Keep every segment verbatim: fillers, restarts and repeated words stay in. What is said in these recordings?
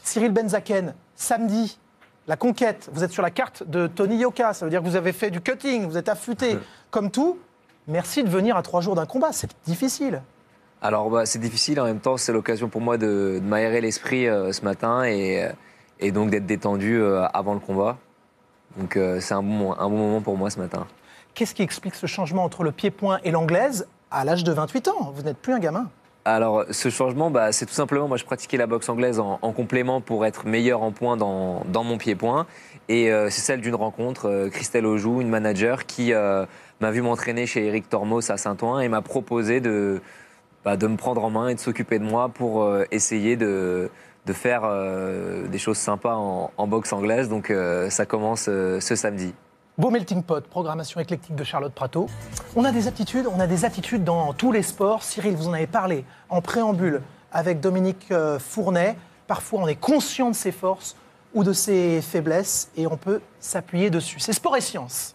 Cyril Benzaken, samedi, la conquête, vous êtes sur la carte de Tony Yoka, ça veut dire que vous avez fait du cutting, vous êtes affûté, mmh. comme tout. Merci de venir à trois jours d'un combat, c'est difficile. Alors bah, c'est difficile, en même temps c'est l'occasion pour moi de, de m'aérer l'esprit euh, ce matin et, et donc d'être détendu euh, avant le combat. Donc euh, c'est un bon, un bon moment pour moi ce matin. Qu'est-ce qui explique ce changement entre le pied-point et l'anglaise à l'âge de vingt-huit ans? Vous n'êtes plus un gamin. Alors, ce changement, bah, c'est tout simplement, moi, je pratiquais la boxe anglaise en, en complément pour être meilleur en points dans, dans mon pied-point. Et euh, c'est celle d'une rencontre, euh, Christelle Aujoux, une manager, qui euh, m'a vu m'entraîner chez Eric Tormos à Saint-Ouen et m'a proposé de, bah, de me prendre en main et de s'occuper de moi pour euh, essayer de, de faire euh, des choses sympas en, en boxe anglaise. Donc, euh, ça commence euh, ce samedi. Beau melting pot, programmation éclectique de Charlotte Prato. On a des aptitudes, on a des attitudes dans tous les sports. Cyril, vous en avez parlé en préambule avec Dominique Fournet. Parfois, on est conscient de ses forces ou de ses faiblesses et on peut s'appuyer dessus. C'est sport et science.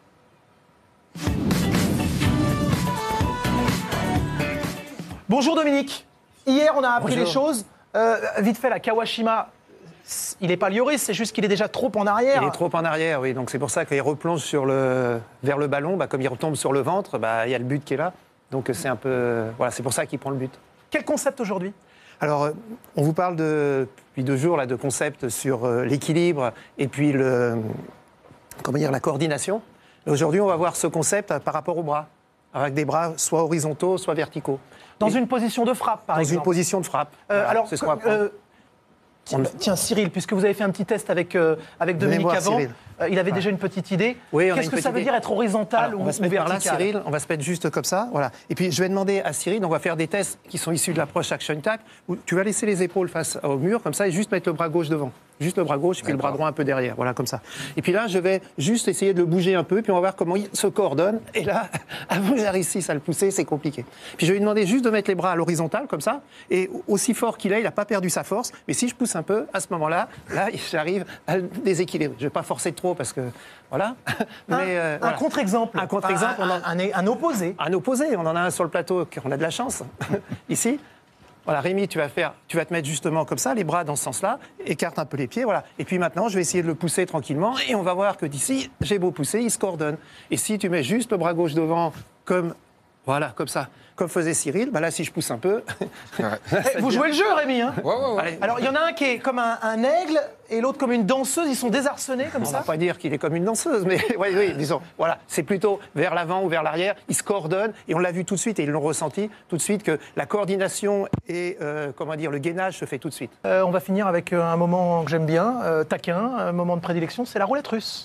Bonjour Dominique. Hier, on a appris Bonjour. les choses. Euh, vite fait, la Kawashima... Il n'est pas Lloris, c'est juste qu'il est déjà trop en arrière. Il est trop en arrière, oui. Donc c'est pour ça qu'il replonge sur le, vers le ballon. Bah, comme il retombe sur le ventre, bah, il y a le but qui est là. Donc c'est un peu, voilà, c'est pour ça qu'il prend le but. Quel concept aujourd'hui? Alors, on vous parle de, depuis deux jours là, de concepts sur euh, l'équilibre et puis le, comment dire, la coordination. Aujourd'hui, on va voir ce concept par rapport aux bras, avec des bras soit horizontaux, soit verticaux. Dans et, une position de frappe, par dans exemple. Dans une position de frappe. Euh, voilà, alors, c'est ce qu'on va prendre. Euh, Tiens, tiens, Cyril, puisque vous avez fait un petit test avec, euh, avec Dominique voir, avant, euh, il avait ouais. déjà une petite idée. Oui, Qu'est-ce que ça veut idée. dire être horizontal Alors, ou, on va se ou mettre par là, vertical? Cyril, on va se mettre juste comme ça, voilà. Et puis je vais demander à Cyril, on va faire des tests qui sont issus de l'approche Action Tac, où tu vas laisser les épaules face au mur, comme ça, et juste mettre le bras gauche devant. Juste le bras gauche et puis le bras droit un peu derrière, voilà, comme ça. Et puis là, je vais juste essayer de le bouger un peu, puis on va voir comment il se coordonne. Et là, avant que j'arrive ici à le pousser, c'est compliqué. Puis je vais lui demander juste de mettre les bras à l'horizontale, comme ça, et aussi fort qu'il est, il n'a pas perdu sa force. Mais si je pousse un peu, à ce moment-là, là, j'arrive à le déséquilibrer. Je ne vais pas forcer trop parce que, voilà. Un, Mais, euh, un voilà. contre-exemple. Un contre-exemple. Un, un, un, un opposé. Un opposé. On en a un sur le plateau, on a de la chance. Ici. Voilà, Rémi, tu vas, faire, tu vas te mettre justement comme ça, les bras dans ce sens-là, écarte un peu les pieds, voilà. Et puis maintenant, je vais essayer de le pousser tranquillement, et on va voir que d'ici, j'ai beau pousser, il se coordonne. Et si tu mets juste le bras gauche devant, comme, voilà, comme ça, comme faisait Cyril, bah là, si je pousse un peu... Ouais. Eh, vous jouez le jeu, Rémi, hein? Ouais, ouais, ouais. Allez. Alors, il y en a un qui est comme un, un aigle, et l'autre comme une danseuse, ils sont désarçonnés comme On ça? ne va pas dire qu'il est comme une danseuse, mais oui, oui, disons, voilà, c'est plutôt vers l'avant ou vers l'arrière, ils se coordonnent, et on l'a vu tout de suite, et ils l'ont ressenti tout de suite, que la coordination et, euh, comment dire, le gainage se fait tout de suite. Euh, on va finir avec un moment que j'aime bien, euh, taquin, un moment de prédilection, c'est la roulette russe.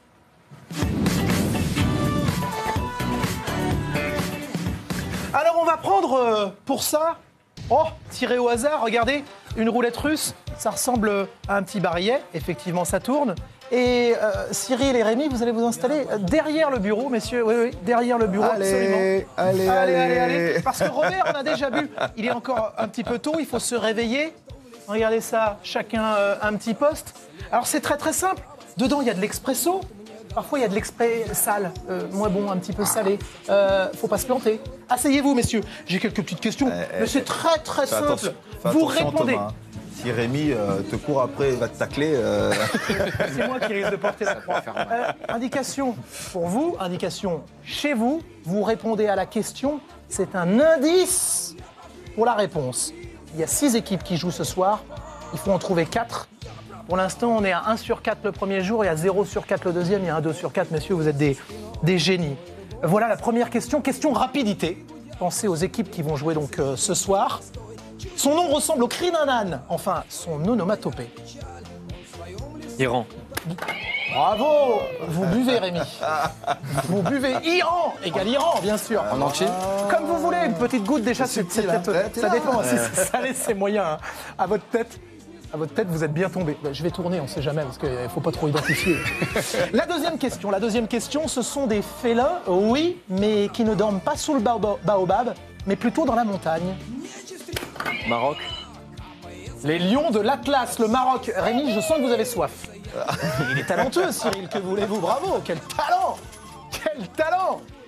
Alors on va prendre euh, pour ça, oh, tirer au hasard, regardez, une roulette russe, ça ressemble à un petit barillet, effectivement ça tourne. Et euh, Cyril et Rémi, vous allez vous installer derrière le bureau, messieurs, oui, oui, derrière le bureau, Allez, absolument. allez, allez, allez, allez. allez. Parce que Robert, on a déjà vu, il est encore un petit peu tôt, il faut se réveiller. Regardez ça, chacun euh, un petit poste. Alors c'est très très simple, dedans il y a de l'expresso. Parfois, il y a de l'exprès sale, euh, moins bon, un petit peu salé. Euh, faut pas se planter. Asseyez-vous, messieurs. J'ai quelques petites questions, Eh, mais c'est très, très Fais simple. attention, fais Vous attention, répondez. Thomas, hein. Si Rémi euh, te court après, il va te tacler. Euh... C'est moi qui risque de porter la croix. Euh, indication pour vous, indication chez vous. Vous répondez à la question. C'est un indice pour la réponse. Il y a six équipes qui jouent ce soir. Il faut en trouver quatre. Pour l'instant, on est à un sur quatre le premier jour et à zéro sur quatre le deuxième. Il y a un deux sur quatre, messieurs, vous êtes des, des génies. Voilà la première question. Question rapidité. Pensez aux équipes qui vont jouer donc euh, ce soir. Son nom ressemble au cri d'un âne. Enfin, son onomatopée. Iran. Bravo. Vous buvez, Rémi. Vous buvez. Iran égale Iran, bien sûr. En entier. Comme vous voulez, une petite goutte déjà, c'est c'est subtil, hein. peut-être- Ouais, t'es ça là, dépend. hein. Si c'est salé, c'est moyen. hein. À votre tête. À votre tête, vous êtes bien tombé. Ben, je vais tourner, on ne sait jamais, parce qu'il ne faut pas trop identifier. La deuxième question, la deuxième question, ce sont des félins, oui, mais qui ne dorment pas sous le baoba- baobab, mais plutôt dans la montagne. Maroc. Les lions de l'Atlas, le Maroc. Rémi, je sens que vous avez soif. Il est talentueux, Cyril, que voulez-vous? Bravo, quel talent! Quel talent!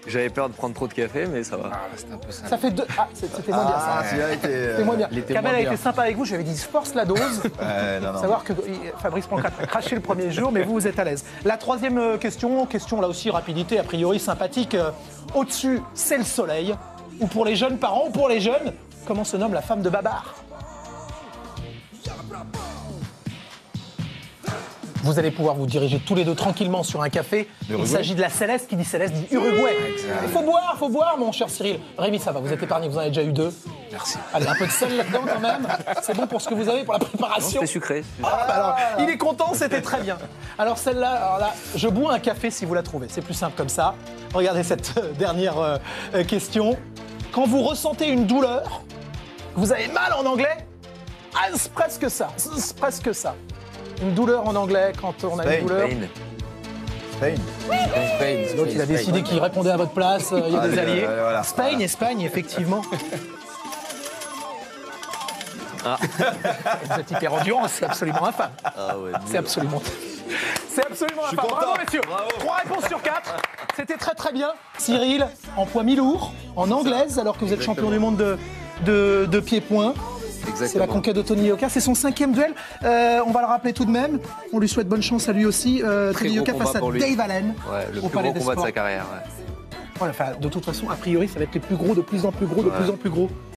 J'avais peur de prendre trop de café, mais ça va. Ah, c'était un peu ça. Ça fait deux. Ah, c'est- c'était moins bien ça. Ah, celui-là était. euh, C'était moins bien. il était Kamel moins a bien. été sympa avec vous, je lui avais dit force la dose. Ouais, non, non. Savoir que il- Fabrice Pancrate a craché le premier jour, mais vous, vous êtes à l'aise. La troisième euh, question, question là aussi rapidité, a priori sympathique. euh, Au-dessus, c'est le soleil. Ou pour les jeunes parents, ou pour les jeunes, comment se nomme la femme de Babar? Vous allez pouvoir vous diriger tous les deux tranquillement sur un café. Il L'Uruguay. s'agit de la Céleste, qui dit Céleste dit Uruguay. Il faut boire, faut boire, mon cher Cyril. Rémi, ça va, vous êtes épargné, vous en avez déjà eu deux. Merci. Allez, un peu de sel là-dedans quand même. C'est bon pour ce que vous avez pour la Non, préparation. c'était sucré. Ah, bah alors, il est content, c'était très bien. Alors celle-là, alors là, je bois un café si vous la trouvez. C'est plus simple comme ça. Regardez cette euh, dernière euh, euh, question. Quand vous ressentez une douleur, que vous avez mal en anglais, ah, c'est presque ça, c'est presque ça. Une douleur en anglais quand on a Spain, une douleur. Spain. Spain. L'autre, il a décidé qu'il répondait à votre place. euh, Il y a Ah, des euh, alliés. voilà. Spain, Espagne, effectivement. Ah. Vous êtes hyper endurant, c'est absolument infâme. Ah ouais. C'est absolument. C'est absolument infâme. content. Bravo, messieurs. Trois réponses sur quatre. C'était très très bien. Cyril, en poids mi-lourd, en anglaise, alors que vous êtes champion du monde de, de, de pied-point. C'est la Exactement. conquête de Tony Yoka. C'est son cinquième duel. Euh, on va le rappeler tout de même. On lui souhaite bonne chance à lui aussi. Euh, Très Tony gros Yoka combat face à pour lui. Dave Allen. Ouais, le au plus Palais gros des combat de Sports. sa carrière. Ouais. Voilà, enfin, de toute façon, a priori, ça va être les plus gros, de plus en plus gros, de Ouais. plus en plus gros.